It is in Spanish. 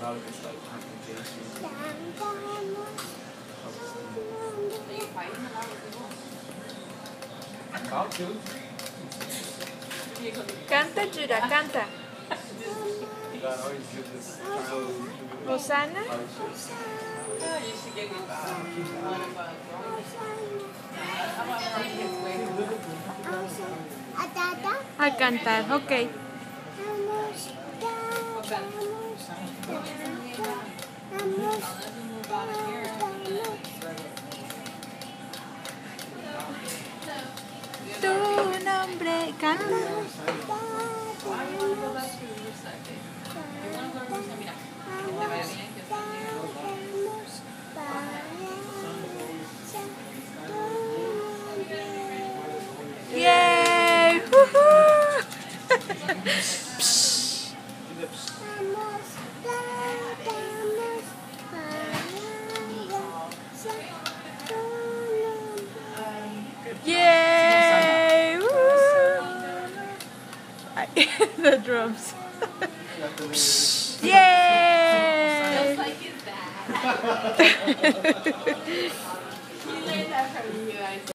Claro que está Canta, Jura, canta. Hosanna. A cantar, ok. Tu nombre, canta. Yay! Woohoo! Yay! Woo! The drums. Yay! Just like that. You learned that from you, I